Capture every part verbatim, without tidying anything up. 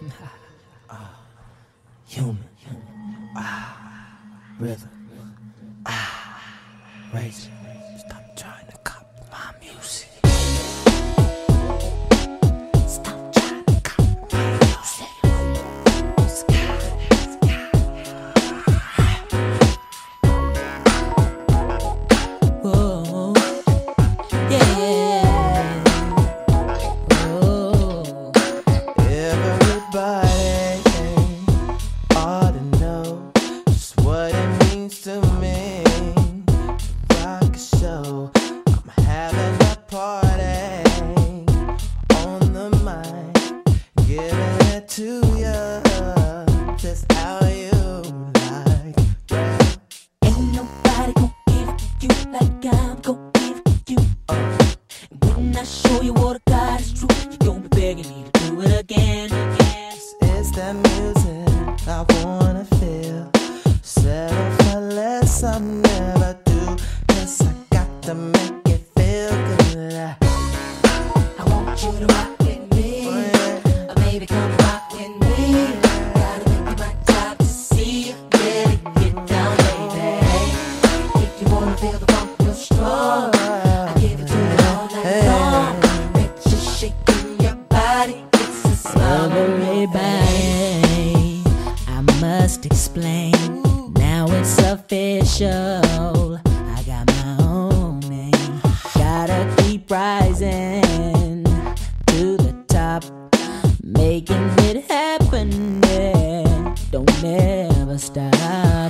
Ah, human. Ah, rhythm. Ah, race. Stop trying to copy my music. Stop trying to copy my music. Sky, sky. Oh, yeah. Oh, everybody ought to know just what it means to me. Rock a show, I'm having a party on the mic, giving it to you just how you like. Yeah. Ain't nobody gon' give it to you like I'm gon' give it to you. Uh, when I show you what I got is true, you gon' be begging me to do it again, again. It's that music I wanna feel. Settle for less, I'll never do. Cause I got to make it feel good. I want you to rock with me, Oh, yeah. or maybe come rock with me. Gotta make it my job to see you really get down, baby. If you wanna feel the funk real strong, I give it to you all night long. Bet you shaking your body, it's a smile on your face. I must explain, now it's official. I got my own name, gotta keep rising to the top, making it happen, yeah. Don't ever stop.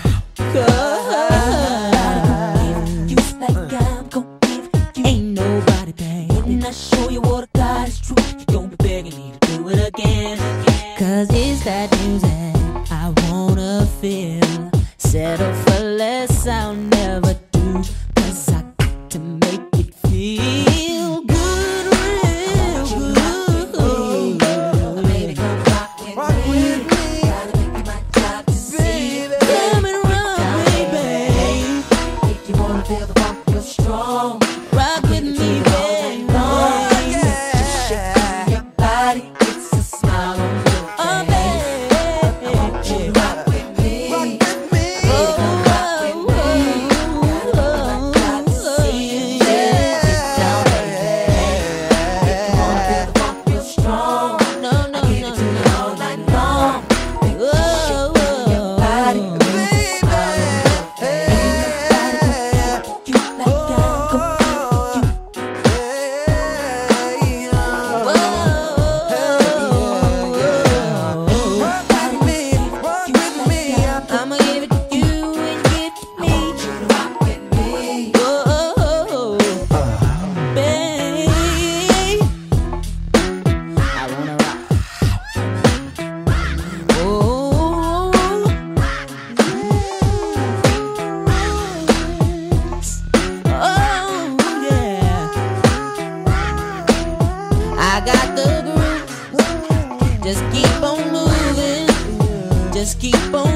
You like I'm gon' give it you. Ain't nobody paying. When I show you what I got is true, you gon' be begging me to do it again, again. Cause it's that music I wanna feel. Settle for less, I'll never do. Cause I got to make it feel good, real good. Baby, come rock with Rock me. with me. Gotta make it my job to see you. Come and rock me, babe. If you wanna feel the funk real strong, Rock with me, babe. shaking your body, it's a smile on your Oh, face. I want you to rock with me. Rock with me. Baby, come rock with me. Gotta make my job to see you. Get down, baby. If you wanna feel the funk real strong, No, no, I give no, it to you no. all night long. Make you Whoa, shake your body, whoa. it's a smile on your face. You like I'm gon' I'ma give it to you and give it to me. rock with me. Oh, babe, I wanna rock. Oh, oh yeah. I got the groove. Just keep on moving. Just keep on